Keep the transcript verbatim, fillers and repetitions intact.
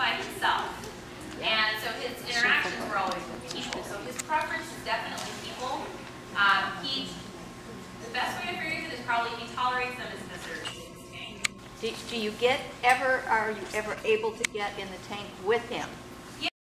by himself. And so his interactions were always with people. So his preference is definitely people. Um, he, the best way to figure it is probably he tolerates them as visitors in his tank. Do, do you get ever, are you ever able to get in the tank with him?